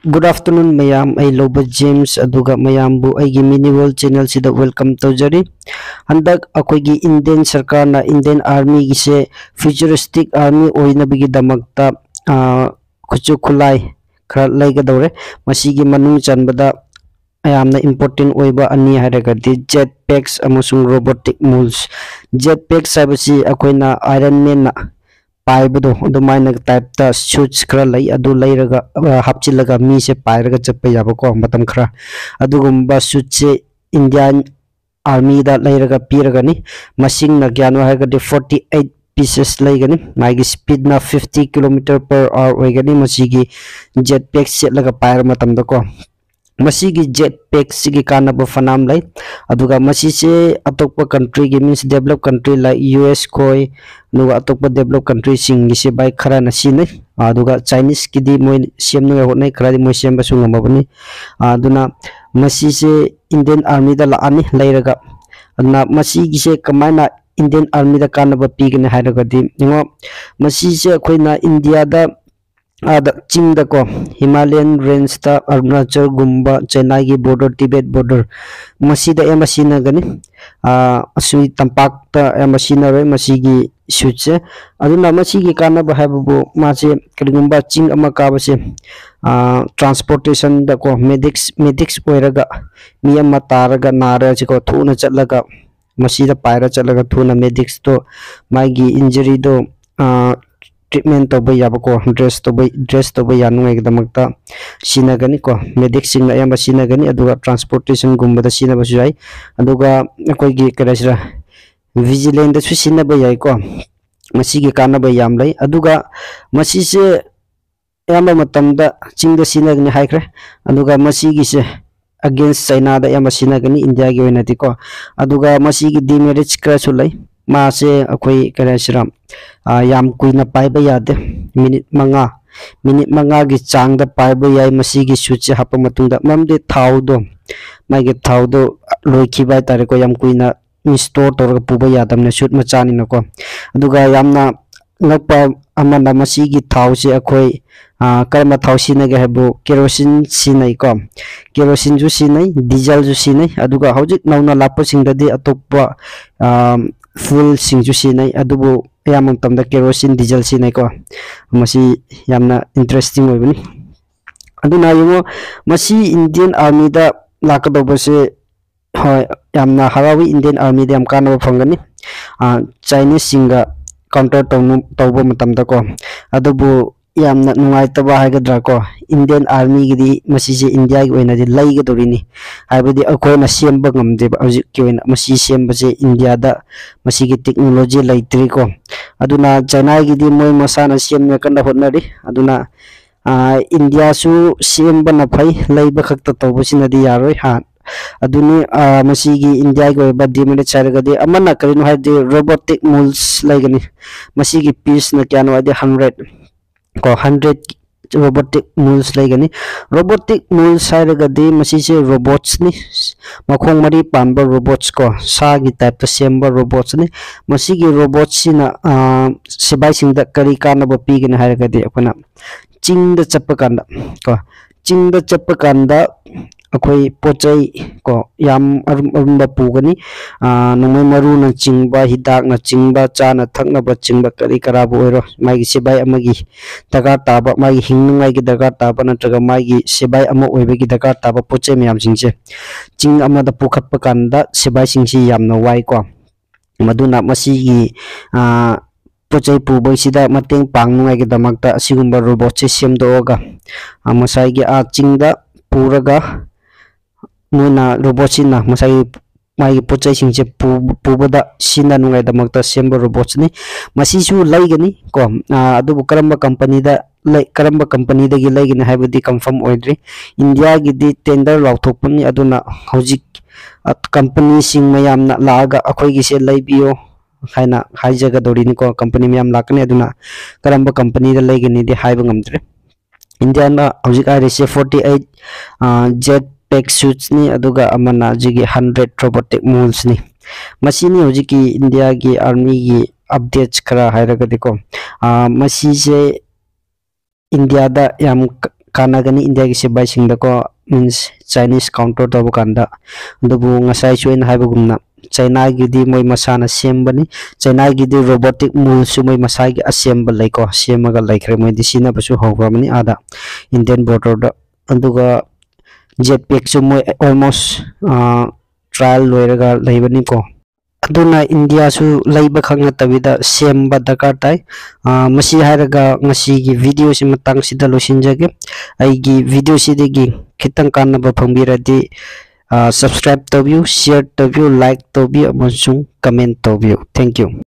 Good afternoon, mayam. I love James aduga mayam bu aigi mini world channel sida welcome to jari. Handak akoigi Indian sarkar na Indian army gise futuristic army oina bigi damakta kuchu kulai khara laiga dore. Masigi manung chanbada ayamna important oiba ani haragadi jetpacks amasung robotic mules. Jetpacks sabasi akoina Iron Man na पाइबदो अदुमाइना type ता suits खरा लई अदु लईरगा हपचिलगा मी से पाइरगा चप्पे याबको मतम खरा अदुगुम्बा शूट से इंडियन आर्मी दा लईरगा पीरगनी मशीन न ज्ञानो हागदि 48 पीसेस लईगनी मागी स्पीड ना 50 किलोमीटर पर आवर होइगनी मसीगी जेट पैक सेटलगा पाइर मतम दको मसीगी जेट पैक सिगी कानब फनाम लाई अदुगा मसी से अतोप कंट्री के means develop country like US कोई नुगा अतोप डेवलप कंट्री सिंग से बाइक खरा नसी ने अदुगा चाइनीज की दी मोय सेम नुगा होने खरा दी मोय सेम बसुंग मबनी अदुना मसी से इंडियन आर्मी दा लानी लाइरगा अदुना मसी गिसे कमाइना इंडियन आर्मी दा कानब पीगने हाइरगा दी नुगा मसी से अखोइना इंडिया दा चिंग दा को हिमालयन रेंज ता अरुणाचल गुम्बा चाइना की बॉर्डर तिब्बत बॉर्डर मसीदा ए मसीना गनी असुई तंपाक ता ए मसीना रे मसीगी शूट से अदुना मसीगी काना बहाबो मासे करिगुम्बा चिंग अमा काबसे ट्रांसपोर्टेशन दा को मेडिक्स ओइरगा मियम तारगा नारा को थुना चलगा मसीदा पायरा चलगा थुना मेडिक्स तो मागी इंजरी दो ट्रीटमेंट तो याबको ड्रेस तो यानुंग एकदमकता सिनगनी को मेडिक सिंग अयम सिनगनी अदुगा ट्रांसपोर्टेशन गुम्बदा सिनबसु याई अदुगा अकोइगी करसरा विजिलेंट दसु सिनब याई को मसीगी कानब याम लै अदुगा मसी से याम मतमदा चिंग सिनगनी हाइख्रे अदुगा मसीगी से अगेंस्ट चाइना दा याम सिनगनी इंडिया की ओइनति को अदुगा मसीगी डिमेरिट्स करसु लै मासे अखोई करसरा याम कुइना पाइबा यादे मिनिट मंगा की चांग पाइबा याई मसीगी शूट से हाप मतुंदा ममदे थाउदो मागे थाउदो लोइखिबा तारे को याम कुइना स्टोर तोर पुबा यादमने शूट मचानी नको अदुगा यामना लपा अमना मसीगी थाउ से अखोई कर्म थाउ सिनगे हेबो केरोसिन सिनै को केरोसिन जु सिनै डीजल जु सिनै अदुगा हौजिक नौना लापो सिंगदि अतोप्पा फुल सिंजु सिनै अदुबो याम तमदा केरोसिन डीजल सिनै को मसी यामना इंटरेस्टिंग होइबनी अदुना यमो मसी इंडियन आर्मी दा लाकदोबसे होय यामना हरावी इंडियन आर्मी दा याम कानबो फंगनी चाइनीज सिंगा काउंटर तौबो मतमदा को अदुबो यामना नुंगाइतबा हाइगद्रा को इंडियन आर्मी गिदी मसी से इंडिया की ओइना दि लैगदोरिनी हाइबदी अखोइना सेमबा ngамदे हौजिक की ओइना मसी सेमबसे इंडिया दा मसी की टेक्नोलॉजी लैत्रि को अदुना चाइना गिदी मोय मसाना सेमने कन्ना होनरी अदुना इंडिया सु सेमबना फै लैबा खक्ता तौबसिनदि यारोय हा अदुनी मसी की इंडिया की ओइबा डिमेरिट सारगदि अमना करिनो हाइदि रोबोटिक मूल्स लैगनी मसी की पीस न क्यानो हाइदि 100 को 100 रोबोटिक मूल्स लैगनी रोबोटिक मूल्स हाइरगदि मसी से रोबोट्स नि मखोंग मरी पानबा रोबोट्स को सा की टाइप सेमबा रोबोट्स नि मसी की रोबोट्स सिना सिबाई सिंगदा करी कानबा पीगने हाइरगदि अपना चिंग द चप्प कांदा को चिंग द चप्प कांदा अखोई पोचै को याम अरुंबा पुगनी नंगै मरु न चिंगबा हिदाक न चिंगबा चाना थकनबा चिंगबा करी कराबो ओइरो मागी सिबाई अमगी दरकार ताबा मागी हिंगनाई की दरकार ताबा नत्रगा मागी सिबाई अमा ओइबगी दरकार ताबा पोचै मयाम सिंगसे चिंग अमादा पुखतपा कांदा सिबाई सिंगसी यामना वाई को मदुना मसीगी पोचै पुबैसिदा मतेंग पांगनुंगाई की दमकता असिगुंबा रोबोट से सेमदोगा मसाइगी चिंगदा पुरगा मोना रोबोट्सिना मसाई मागी पोचै सिंगसे पुबदा सिना नुंगाई दमकता सेमबा रोबोट्स नि मसीसु लैगनी को अदुबु करम्बा कंपनी दा करम्बा कंपनी दगी लैगनी हाइबदी कंफर्म ओइद्री इंडिया गिदी टेंडर लाउथोकपनी अदुना हौजिक कंपनी सिंग मयामना लागा अखोइगी से लैबियो हाइना हाइजगा दोरिनी को कंपनी मयाम लाकने अदुना करम्बा कंपनी दा लैगनी दि हाइबा ngamdre इंडिया ना हौजिक आइरिसे 48 जेट पैक शूट्स नि अदुगा अमना जिगी 100 रोबोटिक मूल्स नि मसीनी हौजिकी इंडिया की आर्मी की अपडेट्स खरा हाइरगदिको मसी से इंडिया दा याम kanagani India ki sibai singda ko means Chinese counter to bukanda dubu ngasai chuin haibugumna China gi di moi masana sembani China gi di robotic mules su moi masai gi assemble lai ko semaga laikre moi di sina basu hogramani ada Indian border da anduga jetpack su moi almost trial loiraga laibani ko aduna India su laiba khangna tabida semba dakar tai masi haraga ngasi gi video si matang sida losinjage ai gi video si degi khitang kanna ba phangbiradi subscribe to view share to view like to view amasung comment to view thank you